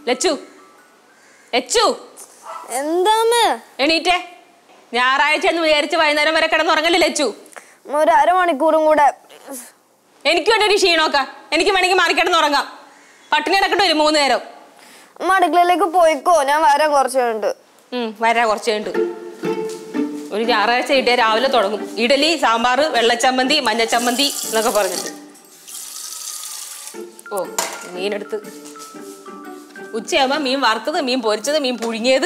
ലച്ചു ലച്ചു എന്താന്ന് എണീറ്റേ. ഞായറാഴ്ച എന്ന് വിചാരിച്ച് വൈകുന്നേരം വരെ കിടന്നുറങ്ങല്ലേ ലച്ചു? ഒരു അരമണിക്കൂറും കൂടെ. എനിക്ക് വേണ്ടി ഒരു ക്ഷീണമൊക്കെ. എനിക്ക് വേണമെങ്കിൽ മാറി കിടന്നുറങ്ങാം. പട്ടിണി കിടക്കട്ടെ ഒരു 3 നേരം. അമ്മ അടുക്കളയിലേക്ക് പോയിക്കോ, ഞാൻ വരാൻ കുറച്ച് കഴിഞ്ഞിട്ട്. വരാ കുറച്ച് കഴിഞ്ഞിട്ട്. ഒരു ഞായറാഴ്ച കിട്ടിയാൽ രാവിലെ തുടങ്ങും. ഇഡലി, സാമ്പാർ, വെള്ളച്ചമ്മന്തി, മഞ്ഞച്ചമ്മന്തി എന്നൊക്കെ പറഞ്ഞിട്ട്. ഓ മീനെടുത്ത് ഉച്ചയാകുമ്പോൾ മീൻ വറുത്തത്, മീൻ പൊരിച്ചത്, മീൻ പുഴുങ്ങിയത്.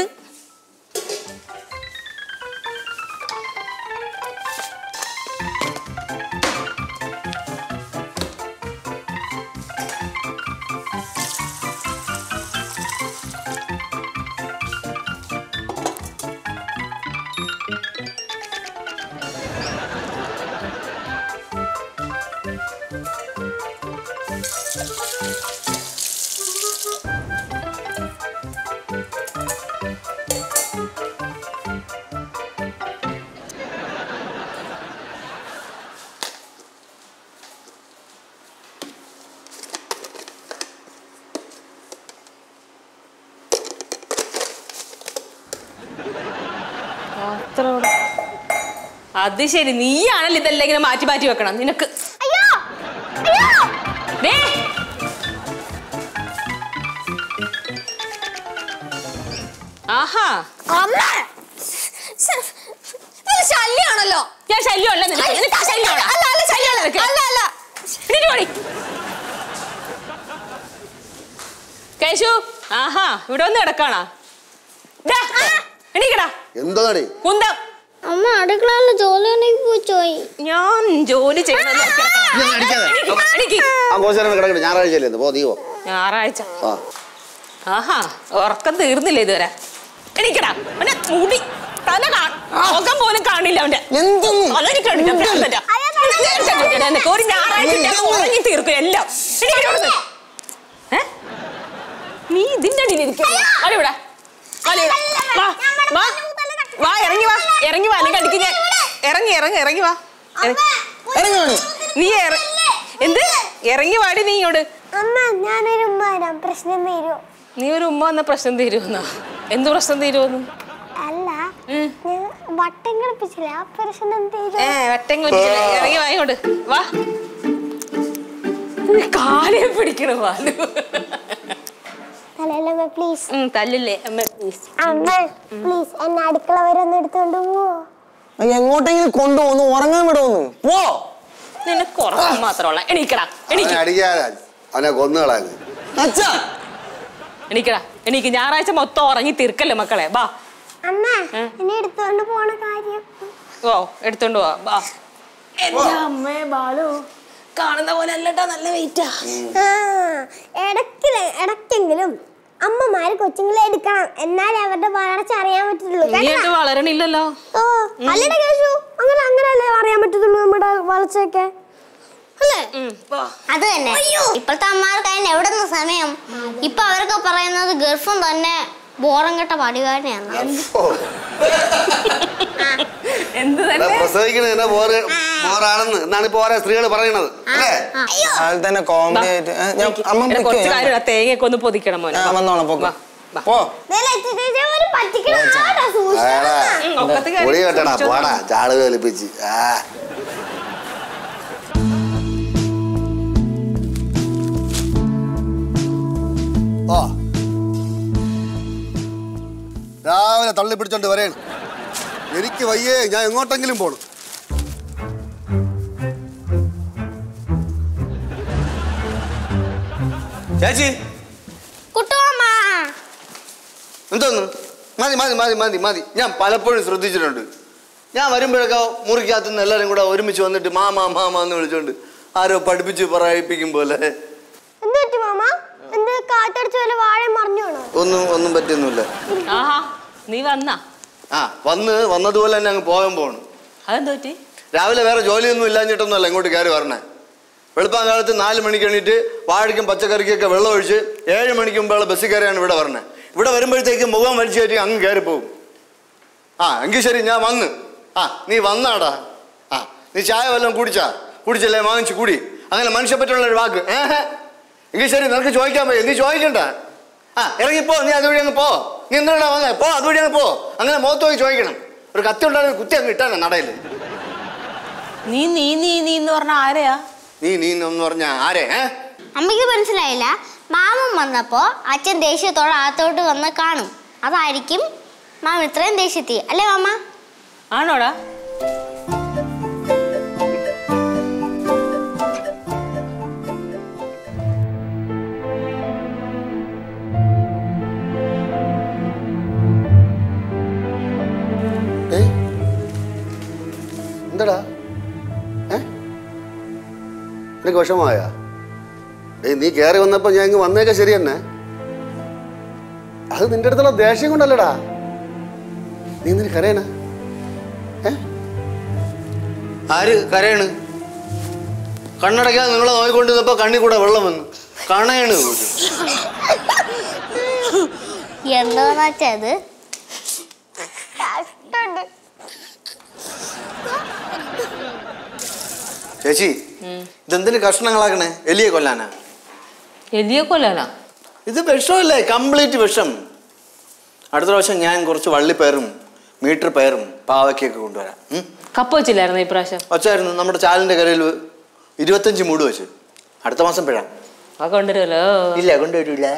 അത് ശരി, നീയാണല്ലോ ഇതെല്ലാം ഇങ്ങനെ മാറ്റി മാറ്റി വെക്കണം. നിനക്ക് ആഹാ ശല്യാണല്ലോ. ഞാൻ ശല്യമല്ല. കേശു, ആഹാ ഇവിടെ ഒന്ന് കിടക്കാണാ? എണീക്കടാ. എന്താണ് കുന്തം? അമ്മ അടുക്കളയിൽ ജോലി ഞാൻ ജോലി ഞായറാഴ്ച. ആഹാ ഉറക്കം തീർന്നില്ല ഇതുവരെ. എണീക്കടാ. അവനെ മുടി തല മുഖം പോലും കാണില്ല അവന്റെ. ഒരു ഞായറാഴ്ച ഉറങ്ങി തീർക്കും എല്ലാം. നീ ഇതിന്റെ അടിയിലിരിക്കും. വാ ഇറങ്ങി വാ, ഇറങ്ങി വാ. അല്ലെങ്കിൽ അടിക്ക് ഞാൻ. ഇറങ്ങി വാ. നീ എന്ത് ഇറങ്ങി വാടി. നീ ഇങ്ങോട്ട്. നീ ഒരു ഉമ്മ വന്ന പ്രശ്നം തീരുമെന്നാ? എന്ത് പ്രശ്നം തീരുമെന്ന്? വട്ടം കളിപ്പിച്ചില്ല, ഇറങ്ങി വാ ഇങ്ങോട്ട് വാ. കാലേ പിടിക്കണ വാലു. തല്ലില്ലേ അമ്മ? പ്ലീസ് എന്നെ അടുക്കള വരെ ഒന്ന് എടുത്തോണ്ട് പോവോ? എങ്ങോട്ടെങ്കിലും കൊണ്ടുപോന്നു, ഉറങ്ങാൻ വിടുന്നു. പോ. നിനക്ക് ഉറങ്ങാൻ മാത്രമുള്ള. എണീക്കടാ. എണീക്കടാ. എനിക്ക് ഞായറാഴ്ച മൊത്തം ഉറങ്ങി തീർക്കല്ലേ മക്കളെ. വാ. എടുത്തോണ്ട് പോണ കാര്യം. ഓ എടുത്തോണ്ട് പോവാ. എന്റെ അമ്മേ ബാലു, കാണുന്ന പോലെ അല്ലട്ടാ, നല്ല വെയിറ്റാ. ഇടയ്ക്കെങ്കിലും അമ്മമാര് കൊച്ചുങ്ങളെ എടുക്കണം, എന്നാലേ അവരുടെ വളർച്ച അറിയാൻ പറ്റുള്ളൂ. വളരണില്ലല്ലോ. അല്ലടാ കേശു, അങ്ങനല്ലേ അറിയാൻ പറ്റത്തുള്ളൂ നമ്മുടെ വളർച്ചയൊക്കെ. അത് തന്നെ. ഇപ്പോഴത്തെ അമ്മമാർക്ക് അതിന് എവിടെ നിന്ന് സമയം? ഇപ്പൊ അവരൊക്കെ പറയുന്നത് ഗൾഫും തന്നെ ബോറം കെട്ട പടികാരനെയാണ്. എന്നാണ് ഇപ്പൊ ഓരോ സ്ത്രീകൾ പറയണത്. തേങ്ങയൊക്കെ ഒന്ന് പൊതിക്കണം മോനെ. ചാള് കളിപ്പിച്ച്. രാവിലെ തള്ളി പിടിച്ചോണ്ട് വരേണ്. എനിക്ക് വയ്യേ, ഞാൻ എങ്ങോട്ടെങ്കിലും പോണം. ചേച്ചി എന്തോന്ന്? മതി മതി മതി മതി മതി. ഞാൻ പലപ്പോഴും ശ്രദ്ധിച്ചിട്ടുണ്ട്. ഞാൻ വരുമ്പോഴൊക്കെ മുറിക്കകത്തുനിന്ന് എല്ലാവരും കൂടെ ഒരുമിച്ച് വന്നിട്ട് മാമാ മാമാ എന്ന് വിളിച്ചോണ്ട് ആരോ പഠിപ്പിച്ച് പറയിപ്പിക്കും പോലെ. ഒന്നും പറ്റിയൊന്നുമില്ല. നീ വന്നാ? വന്നതുപോലെ തന്നെ അങ്ങ് പോകാൻ പോകണം. അതെന്താ പറ്റി? രാവിലെ വേറെ ജോലിയൊന്നും ഇല്ലാഞ്ഞിട്ടൊന്നുമല്ല ഇങ്ങോട്ട് കയറി വരണേ. വെളുപ്പാൻ കാലത്ത് 4 മണിക്ക് എണീറ്റ് വാഴയ്ക്കും പച്ചക്കറിക്കൊക്കെ വെള്ളം ഒഴിച്ച് 7 മണിക്ക് മുമ്പുള്ള ബസ്സിൽ കയറിയാണ് ഇവിടെ വരണേ. ഇവിടെ വരുമ്പോഴത്തേക്ക് മുഖം വലിച്ചു കയറ്റി അങ്ങ് കയറി പോകും. എങ്കിൽ ശരി, ഞാൻ വന്ന്. നീ വന്നാടാ. നീ ചായ വല്ലതും കുടിച്ചല്ലേ? വാങ്ങിച്ച് കൂടി. അങ്ങനെ മനുഷ്യപ്പറ്റുള്ളൊരു വാക്ക്. എങ്കിൽ ശരി, നിനക്ക് ചോദിക്കാൻ പോയി. നീ ചോദിക്കണ്ട. ആ ഇറങ്ങിപ്പോ, നീ അതുവഴി അങ്ങ് പോ. നീ എന്തിനാ വന്നേ? പോ, അതുവഴി അങ്ങ് പോ. അങ്ങനെ മുഖത്ത് പോയി ചോദിക്കണം. ഒരു കത്തി ഉണ്ടാകുന്ന കുത്തി അങ്ങ് ഇട്ടാണ് നടയില്. നീ നീ നീ നീ എന്ന് പറഞ്ഞ ആരെയാ? നീ നീ എന്ന് പറഞ്ഞ ആരെ? അമ്മയ്ക്ക് മനസ്സിലായില്ല. മാമൻ വന്നപ്പോ അച്ഛൻ ദേഷ്യത്തോടെ അകത്തോട്ട് വന്ന് കാണും. അതായിരിക്കും മാമൻ ഇത്രയും ദേഷ്യത്തി, അല്ലേ മാമ? ആണോടാ? എന്താടാ നിനക്ക് വിഷമമായ? നീ കയറി വന്നപ്പോ ഞാൻ ഇങ്ങ് വന്നേക്ക ശരി തന്നെ. അത് നിന്റെ അടുത്തുള്ള ദേഷ്യം കൊണ്ടല്ലടാ. നീ എന്തിനു കരയണ? ആര് കരയണ്? കണ്ണടയ്ക്കാതെ നിങ്ങളെ നോയിക്കൊണ്ടിരുന്നപ്പോ കണ്ണി കൂടെ വെള്ളം വന്നു. കാണയാണ് എന്താത്? ചേച്ചി, ഇതെന്തിന് കഷ്ണങ്ങളാക്കണേ? എലിയെ കൊല്ലാനാ? എലിയെ കൊല്ലാനാ? ഇത് വിഷമല്ലേ, കംപ്ലീറ്റ് വിഷം. അടുത്ത പ്രാവശ്യം ഞാൻ കുറച്ച് വള്ളിപ്പയറും മീറ്റർ പയറും പാവയ്ക്കൊക്കെ കൊണ്ടുവരാം. കപ്പ വെച്ചില്ലായിരുന്നു ഈ പ്രാവശ്യം? വച്ചായിരുന്നു. നമ്മുടെ ചാലിന്റെ കരയിൽ 25 മൂട് വെച്ച്. അടുത്ത മാസം പിഴ. കൊണ്ടുവരുമല്ലോ? ഇല്ല, കൊണ്ടുവരൂല.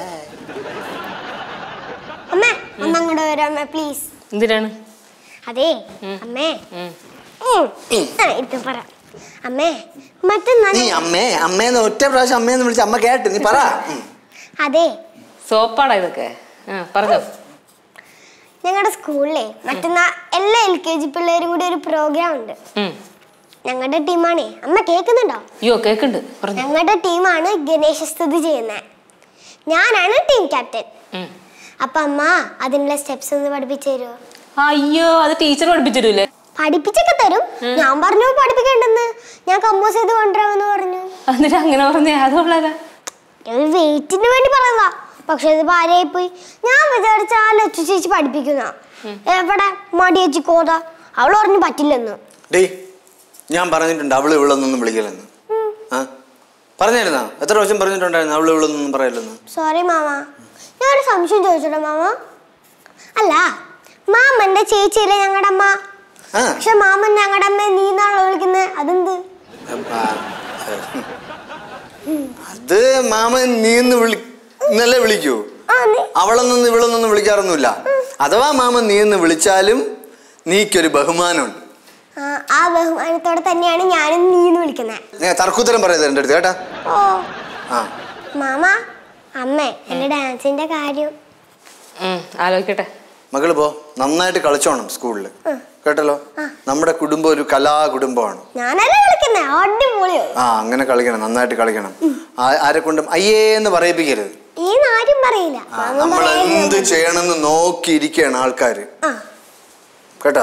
അമ്മേ ഒന്നങ്ങോട്ട് വരാമേ പ്ലീസ്. എന്തിനാണ്? അതെ അമ്മേ, ഇത് പറ അമ്മേ. മറ്റന്നാ നീ അമ്മേ അമ്മേന്ന് ഒറ്റ പ്രാവശ്യം അമ്മേന്ന് വിളിച്ച അമ്മ കേട്ട്. നീ പറ. അതെ, സോപ്പാടാ ഇതൊക്കെ. പറഞ്ഞോ. ഞങ്ങളുടെ സ്കൂളിലെ മറ്റന്നാ എല്ലാ LKG പിള്ളേരും കൂടി ഒരു പ്രോഗ്രാം ഉണ്ട്. ഞങ്ങളുടെ ടീമാണേ. അമ്മ കേൾക്കുന്നുണ്ടോ? അയ്യോ കേക്കുണ്ട്. ഞങ്ങളുടെ ടീമാണ് ഗണേശസ്തുതി ചെയ്യുന്നത്. ഞാനാണ് ടീം ക്യാപ്റ്റൻ. അപ്പൊ അമ്മ അതിനുള്ള സ്റ്റെപ്സ് ഒന്ന് പഠിപ്പിച്ചു തരുമോ? അയ്യോ, അത് ടീച്ചർ പഠിപ്പിച്ചിരൂലേ? പഠിപ്പിച്ചൊക്കെ തരും. ഞാൻ പറഞ്ഞു പഠിപ്പിക്കണ്ടെന്ന്. ഞാൻ കമ്പോസ് ചെയ്ത് കൊണ്ടുവരാമെന്ന് പറഞ്ഞു. എന്നിട്ട് അങ്ങനെ പറഞ്ഞേ? അതുകൊള്ളാല. ഒരു വെയിറ്റിന് വേണ്ടി പറഞ്ഞതാ. പക്ഷെ ഇത് ഭാര്യയായിപ്പോയി. ഞാൻ വിചാരിച്ച ആ ലച്ചു ചേച്ചി പഠിപ്പിക്കുന്ന. എവിടെ മടി ചേച്ചി കോത? അവള് പറഞ്ഞു പറ്റില്ലെന്ന്. ഞാൻ പറഞ്ഞിട്ടുണ്ട് അവള് ഇവളൊന്നും വിളിക്കലെന്ന്. പറഞ്ഞിരുന്നാ? എത്ര പ്രാവശ്യം പറഞ്ഞിട്ടുണ്ടായിരുന്നു അവള് ഇവളൊന്നും പറയല്ലെന്ന്? Sorry mama. ഞാനൊരു സംശയം ചോദിച്ചോട്ടെ മാമ? അല്ല, മാമന്റെ ചേച്ചിയില്ലേ ഞങ്ങളുടെ അമ്മ? പക്ഷെ മാമൻ ഞങ്ങളുടെ അമ്മ നീന്നാണല്ലോ വിളിക്കുന്നത്. അതെന്ത്? അത് മാമൻ നീന്ന് ഇന്നല്ലേ വിളിക്കൂ. അവളൊന്നും ഇവളൊന്നും വിളിക്കാറൊന്നുമില്ല. അഥവാ മാമൻ നീന്ന് വിളിച്ചാലും നീക്കൊരു ബഹുമാനമുണ്ട്. ആ ബഹുമാനത്തോടെ തന്നെയാണ് ഞാനും നീന്ന് വിളിക്കുന്നത്. തർക്കുത്തരം പറയുന്നത് എന്റെ അടുത്ത് കേട്ടാ. മാമ, അമ്മേ എന്റെ ഡാൻസിന്റെ കാര്യം ആലോചിക്കട്ടെ. മകള് പോ, നന്നായിട്ട് കളിച്ചോണം സ്കൂളില്, കേട്ടല്ലോ. നമ്മുടെ കുടുംബം ഒരു കലാകുടുംബമാണ്. അങ്ങനെ കളിക്കണം, നന്നായിട്ട് കളിക്കണം. ആരെ കൊണ്ടും അയ്യേന്ന് പറയിപ്പിക്കരുത്. നമ്മൾ എന്ത് ചെയ്യണമെന്ന് നോക്കിയിരിക്കുകയാണ് ആൾക്കാര്, കേട്ടോ.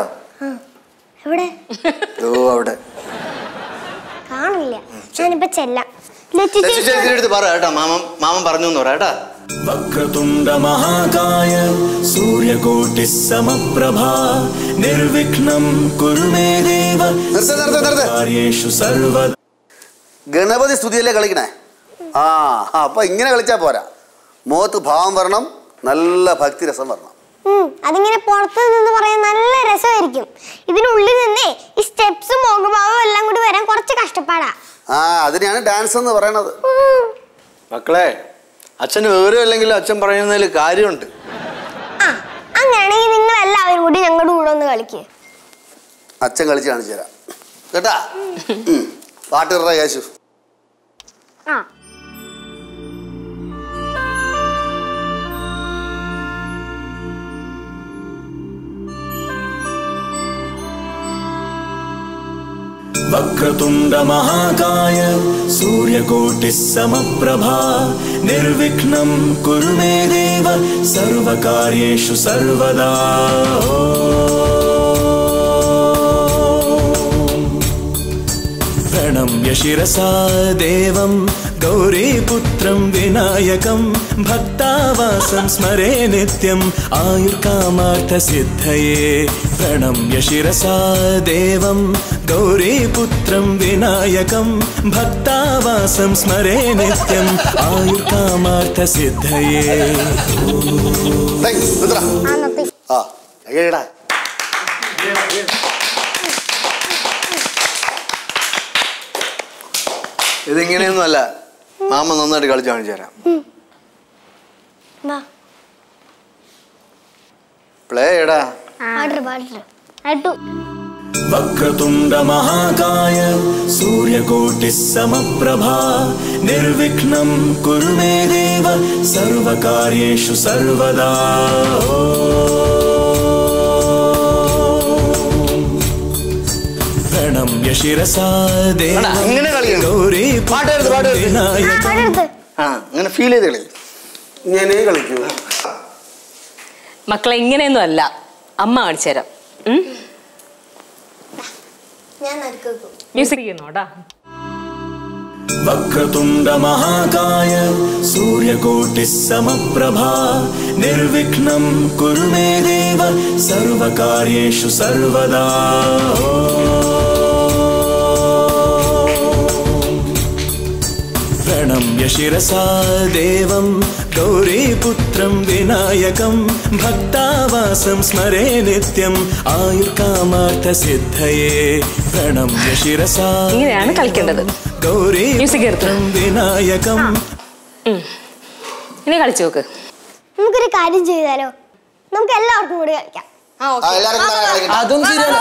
അവിടെ കാണില്ല. ഞാനിപ്പോ ചെല്ലാം. പറ കേട്ടാ. മാമൻ പറഞ്ഞു എന്ന് പറയാ. വക്രതുണ്ഡ മഹാകായ സൂര്യകോട്ടി സമപ്രഭാ നിർവിഘ്നം കുരു മേ ദേവ കാര്യേഷു സർവ. ഗണപതി സ്തുതിയല്ലേ കളിക്കണേ? അപ്പൊ ഇങ്ങനെ കളിച്ചാ പോരാ. മുഖത്ത് ഭാവം വരണം, നല്ല ഭക്തിരസം വരണം. അതിങ്ങനെ പുറത്തു നിന്ന് പറയാൻ നല്ല രസമായിരിക്കും. ഇതിനുള്ളിൽ നിന്നേ ഈ സ്റ്റെപ്സും മോഹഭാവം എല്ലാം കൂടി വരാൻ കുറച്ച് കഷ്ടപ്പാടാ. അതിനെയാണ് ഡാൻസ് എന്ന് പറയണത്. മക്കളെ, അച്ഛന് വിവരമില്ലെങ്കിലും അച്ഛൻ പറയുന്നതിൽ കാര്യമുണ്ട്. അങ്ങനെയാണെങ്കിൽ നിങ്ങൾ എല്ലാവരും കൂടി ഞങ്ങളുടെ കൂടെ ഒന്ന് കളിക്കുക. അച്ഛൻ കളിച്ച് കാണിച്ചു തരാം കേട്ടാ. പാട്ടിറ യേശു. വക്രതുണ്ഡ മഹാകായ സൂര്യകോട്ടി സമപ്രഭാ നിർവിഘ്നം കുരു മേ ദേവ സർവകാര്യേഷു സർവദാ. പ്രണമ്യ ശിരസാ ദേവം गौरीपुत्रं विनायकं भक्तावासं स्मरे नित्यम् आयुर्कामार्थसिद्धये प्रणम्य शिरसा देवं गौरीपुत्रं विनायकं भक्तावासं स्मरे नित्यम् आयुर्कामार्थसिद्धये ഇതിങ്ങനെയൊന്നുമല്ല, മാമ നന്നായിട്ട് കളിച്ച് കാണിച്ചു തരാം. പ്ലേ എടാ. वक्रतुण्ड महाकाय सूर्यकोटिः समप्रभा निर्विघ्नं कुरु मे देव सर्वकार्येषु सर्वदा. प्रणम्य शिरसा देवं गौरीपुत्रं विनायकं. അങ്ങനെ ഫീൽ ചെയ്ത് കളി. ഇങ്ങനെ കളിക്കൂ മക്കളെ. ഇങ്ങനെയൊന്നും അല്ല, അമ്മ കാണിച്ചു തരാം. മ്യൂസിക് ചെയ്യുന്നോടാ. वक्रतुण्ड महाकाय सूर्यकोटिः समप्रभा निर्विघ्नं कुरु मे देव सर्वकार्येषु सर्वदा. प्रणम्य शिरसा देवं गौरीपुत्रं विनायकं भक्तावासं स्मरे नित्यम् आयुर्कामार्थसिद्धये प्रणम्य शिरसा गौरीपुत्रं विनायकं. ഇനി കളിച്ചു നോക്ക്. നമുക്കൊരു കാര്യം ചെയ്താലോ? നമുക്ക് എല്ലാവർക്കും കൂടി കളിക്കാം. അതും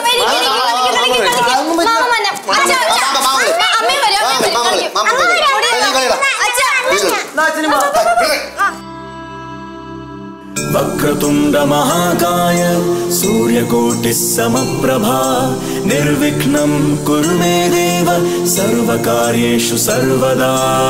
वक्रतुण्ड महाकाय सूर्यकोटिः समप्रभा निर्विघ्नं कुरु मे देव सर्वकार्येषु सर्वदा.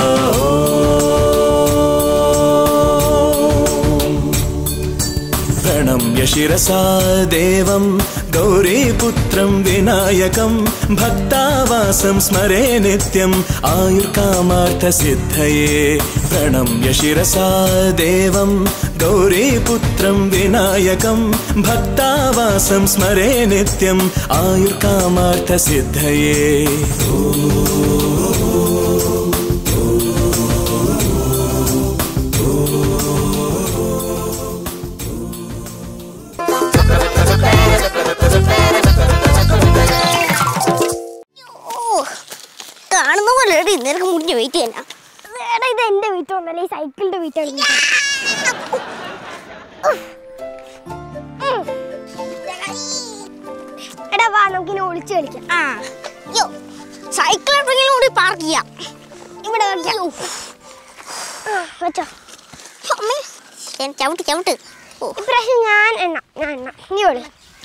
प्रणम्य शिरसा देवं गौरीपुत्रं विनायकं भक्तावासं स्मरे नित्यम् आयुर्कामार्थसिद्धये प्रणम्य शिरसा देवं गौरीपुत्रं विनायकं भक्तावासं स्मरे नित्यम् आयुर्कामार्थसिद्धये. കാണുന്ന പോലെ നിനക്ക് മുടിഞ്ഞ് വെയിറ്റ് ചെയ്യാനാ. ഇത് എന്റെ വീട്ടൊന്നല്ല, ഈ സൈക്കിളിന്റെ വീട്ടാണ്. എടാ വാ, നമുക്കിനെ ഒളിച്ചു കളിക്കാം. സൈക്കിൾ എവിടെയെങ്കിലും കൂടി പാർക്ക് ചെയ്യാം. ഇവിടെ വെച്ചോ. ചവിട്ട് ചവിട്ട്. ഇപ്രാവശ്യം ഞാൻ എണ്ണ നീ ഒളി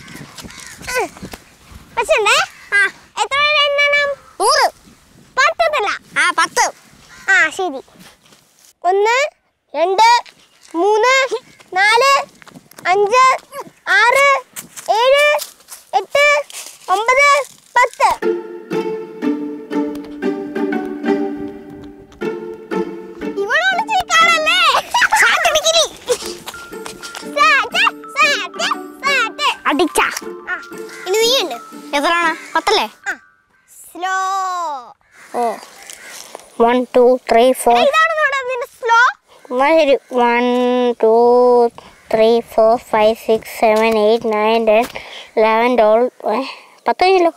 വെച്ചേ. എത്ര എണ്ണം? 100. 10 10. ശരി. 1 2 3 4 5 6 7 8 9 10. ഇവിടെ ഒളിച്ചിരിക്കാനല്ലേ? അടിച്ചാ ഇനി നീയുണ്ട്. എത്രയാണ്? 10 അല്ലേ? സ്ലോ. 1 2 3 4. ഇതാണ് നിന്റെ സ്ലോ. 1 2 3 4 5 6 7 8 9 10 11 12 10 കിലോ.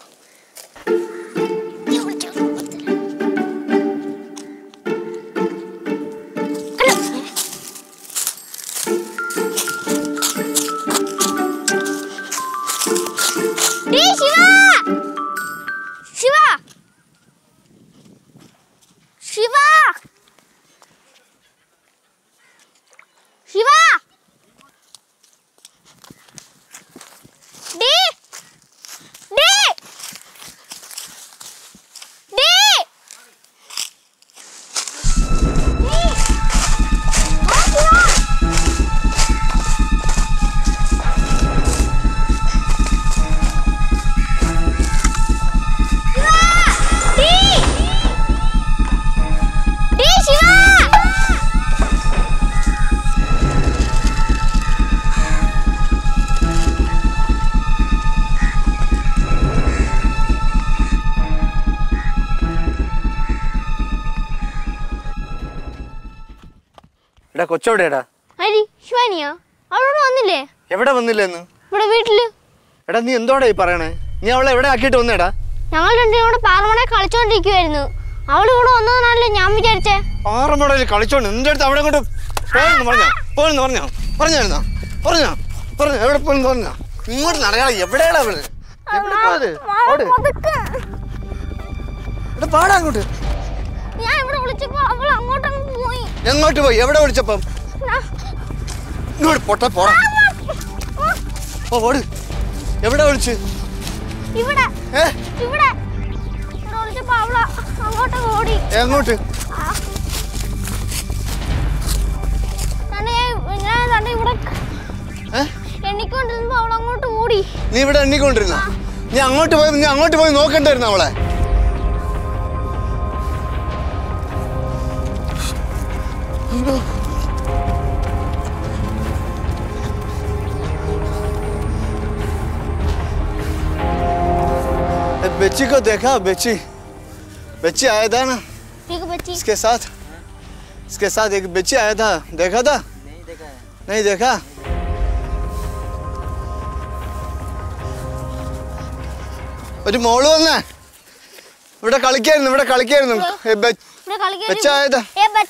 എടാ കൊച്ചെവിടെയാടാ? അരി ശിവാനിയാ അവളോട് വന്നില്ലേ? എവിടെ വന്നില്ലെന്ന്? ഇവിടെ വീട്ടില്. എടാ നീ എന്തോടാ ഈ പറയണേ? നീ അവളെ എവിടെ ആക്കിയിട്ട് വന്നേടാ? ഞങ്ങൾ രണ്ടുപേരും കൂടെ പാറമടയിൽ കളിച്ചോണ്ടിരിക്കുവായിരുന്നു. അവള് കൂടെ വന്നതാണല്ലോ ഞാൻ വിചാരിച്ചേ. പാറമടയിൽ കളിച്ചോണ്ട് നിന്റെ അടുത്ത് അവിടെ കൊണ്ട് പറഞ്ഞോ എവിടെ പോയെന്ന് പറഞ്ഞോ? ഇങ്ങോട്ട് നടക്കാ. എവിടെയാടാ അവള്? എവിടെ പോയത്? പാടാ അങ്ങോട്ട്. ഞാൻ ഇവിടെ വിളിച്ചപ്പോ അവൾ അങ്ങോട്ടങ്ങ് പോയി. എങ്ങോട്ട് പോയി? എവിടെ വിളിച്ചപ്പം? ഇങ്ങോട്ട് പൊട്ട പോടാ. ഓട്. എവിടെ വിളിച്ച്? ഇവിടെ ഇവിടെ വിളിച്ചപ്പോ അവള് അങ്ങോട്ടങ്ങ് ഓടി. എങ്ങോട്ട്? ഞാൻ ഇവിടെ എണ്ണിക്കൊണ്ടിരുന്നപ്പോ അവൾ അങ്ങോട്ട് ഓടി. നീ ഇവിടെ എണ്ണിക്കൊണ്ടിരുന്ന? നീ അങ്ങോട്ട് പോയി നോക്കണ്ടായിരുന്നു അവളെ? बच्ची को देखा? बच्ची आया था ना इसके साथ एक बच्ची आया था, देखा था? नहीं देखा? ഒരു മോള് വന്നേ. ഇവിടെ കളിക്കായിരുന്നു. बच्चा आया था.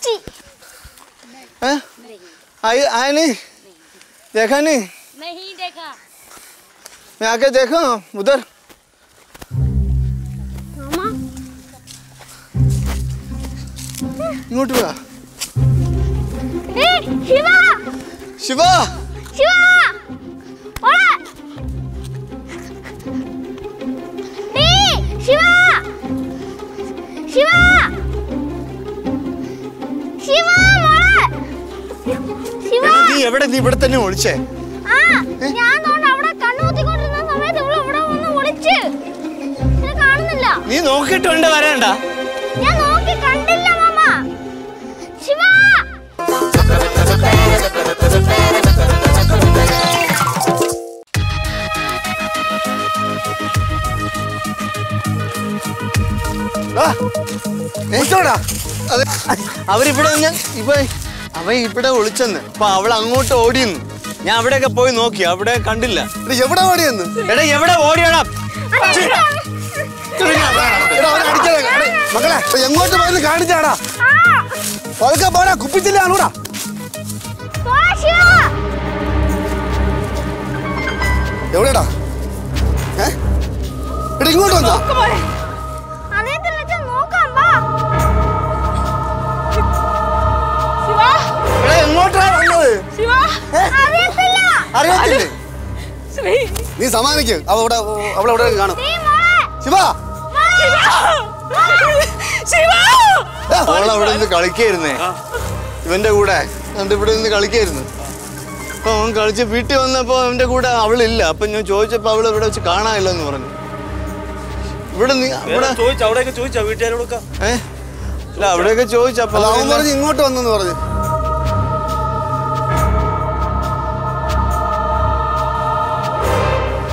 आया नहीं? देखा नहीं? नहीं देखा. मैं आके देखो उधर. ഇങ്ങോട്ട് വാ. ശിവ നീ എവിടെ? നീ ഇവിടെ തന്നെ ഒളിച്ചേ? നീ നോക്കിട്ടുണ്ട് വരണ്ട. ഞാൻ നോക്കി കണ്ടില്ല മാമ. ശിവ അവരിവിടെ അവൻ ഇവിടെ ഒളിച്ചെന്ന്. അപ്പൊ അവൾ അങ്ങോട്ട് ഓടിയെന്ന്. ഞാൻ അവിടെയൊക്കെ പോയി നോക്കി, അവിടെ കണ്ടില്ല. എവിടെ ഓടിയെന്ന്? എടാ എവിടെ ഓടിയടാ? മക്കളെ എങ്ങോട്ട് പോയെന്ന് കാണിച്ചാടാ. പതുക്കെ പോടാ, കുപ്പിച്ചില്ല ആളൂടാ. എവിടെടാ? എടാ ഇങ്ങോട്ട് വന്നോ? എങ്ങോട്ടാ വന്നത്? അറിയത്തില്ലേ? നീ സമാനിക്ക്. അവളവിടെ കാണും. ശിവ അവളവിടെ നിന്ന് കളിക്കായിരുന്നേ ഇവന്റെ കൂടെ. ഇവിടെ നിന്ന് കളിക്കായിരുന്നു. അപ്പൊ അവൻ കളിച്ച് വീട്ടിൽ വന്നപ്പോ അവന്റെ കൂടെ അവളില്ല. അപ്പൊ ഞാൻ ചോദിച്ചപ്പോ അവള് ഇവിടെ വെച്ച് കാണാനില്ലെന്ന് പറഞ്ഞു. ഇവിടെ അവിടെയൊക്കെ ചോദിച്ചാ വീട്ടുകാരോടൊക്കെ? അല്ല അവിടെയൊക്കെ ചോദിച്ചപ്പോ അവൻ പറഞ്ഞു ഇങ്ങോട്ട് വന്നെന്ന് പറഞ്ഞു.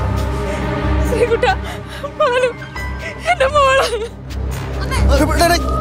എന്റെ മോള്